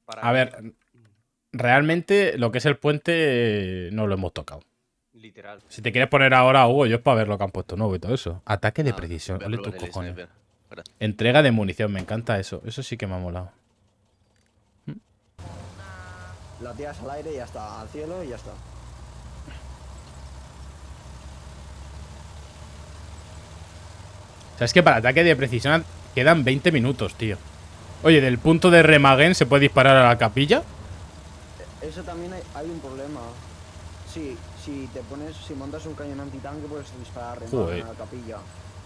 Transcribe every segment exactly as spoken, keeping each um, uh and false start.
Para A ver, realmente lo que es el puente no lo hemos tocado. Literal. Si te quieres poner ahora, Hugo, yo es para ver lo que han puesto nuevo y todo eso. Ataque de Ah, precisión. voy a Ole tus probar el cojones. sniper. Gracias. Entrega de munición, me encanta eso. Eso sí que me ha molado. La tiras al aire y ya está. Al cielo y ya está. O sea, es que para ataque de precisión quedan veinte minutos, tío. Oye, del punto de Remagen se puede disparar a la capilla. Eso también hay, hay un problema. Sí, si te pones, si montas un cañón antitanque puedes disparar Joder. a la capilla.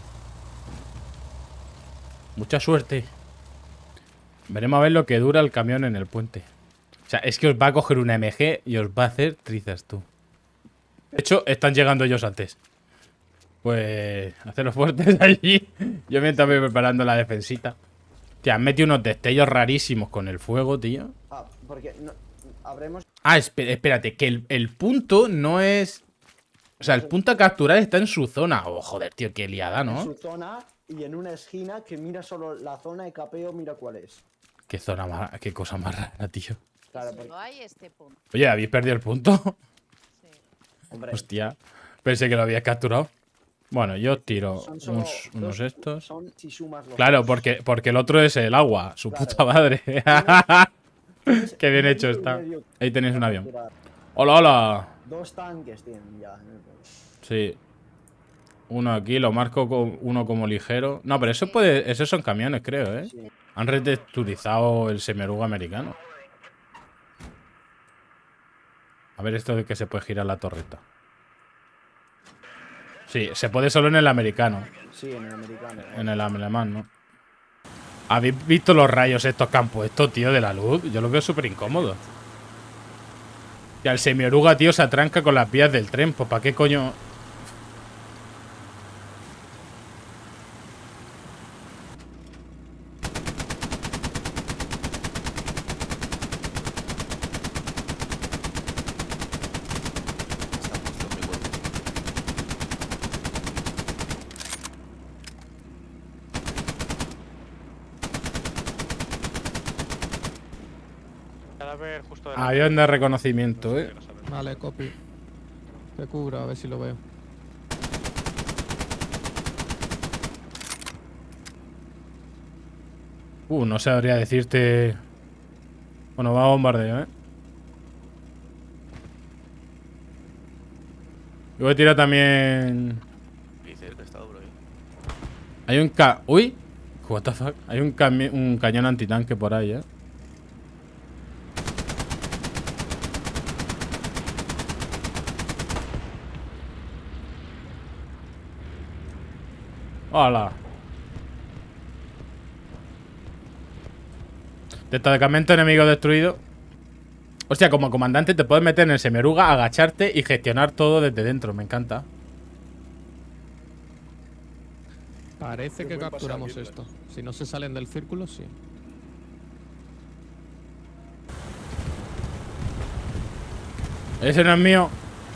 Mucha suerte. Veremos a ver lo que dura el camión en el puente. O sea, es que os va a coger una M G y os va a hacer trizas, tú. De hecho, están llegando ellos antes. Pues... haceros fuertes allí. Yo mientras voy preparando la defensita. Te han metido unos destellos rarísimos con el fuego, tío. Ah, porque no, habremos... Ah, espé- espérate, que el, el punto no es... O sea, el punto a capturar está en su zona. Oh, joder, tío, qué liada, en ¿no? su zona y en una esquina que mira solo la zona de capeo, mira cuál es. Qué zona más... Qué cosa más rara, tío. Claro, porque, Solo hay este punto. Oye, ¿habéis perdido el punto? Sí. hombre, Hostia. Pensé que lo habías capturado. Bueno, yo tiro son solo unos, unos dos- estos. son si sumas los Claro, dos. porque, porque el otro es el agua. Su Claro. puta madre. Tienes Qué bien medio hecho y está. medio Ahí tenéis un para avión. capturar. Hola, hola. Dos tanques tienen ya. Sí. Uno aquí, lo marco con uno como ligero. No, pero eso puede. Esos son camiones, creo, ¿eh? Sí. Han retexturizado el semioruga americano. A ver esto de que se puede girar la torreta. Sí, se puede solo en el americano. Sí, en el americano. En el alemán, ¿no? ¿Habéis visto los rayos estos que han puesto, tío, de la luz? Yo los veo súper incómodos. Y al semioruga, tío, se atranca con las vías del tren. Pues ¿para qué coño? Está justo en mi cuerpo. Cadáver justo Avión de reconocimiento, ¿eh? Vale, copy. Te cubro, a ver si lo veo. Uh, no sabría decirte... Bueno, va a bombardeo, ¿eh? Yo voy a tirar también... Y cerca está duro ahí. Hay un ca... ¡Uy! What the fuck? Hay un, cami- un cañón antitanque por ahí, ¿eh? ¡Hola! Destacamento enemigo destruido. Hostia, como comandante te puedes meter en el semioruga, agacharte y gestionar todo desde dentro. Me encanta. Parece que capturamos esto. Si no se salen del círculo, sí. Ese no es mío.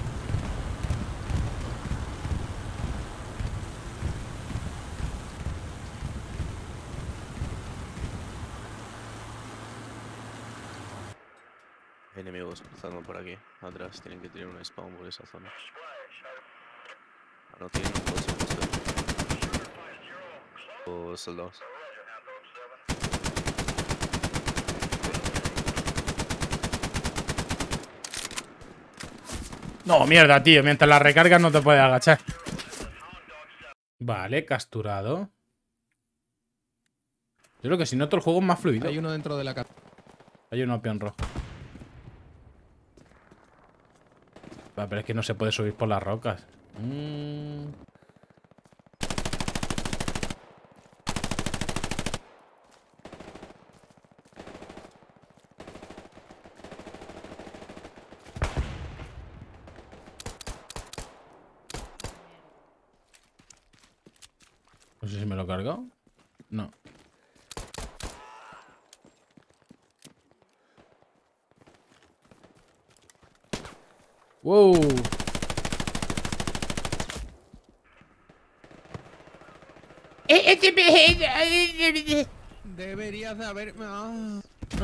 Enemigos cruzando por aquí. Atrás tienen que tener un spawn por esa zona. Ah, no tienen un coche justo. O soldados. No, mierda, tío. Mientras la recargas no te puedes agachar. Vale, capturado. Yo creo que si no todo el juego es más fluido. Hay uno dentro de la casa. Hay un opión rojo. Va, pero es que no se puede subir por las rocas. Mm. No sé si me lo he cargado. No. Wow. Deberías de haber... Ah.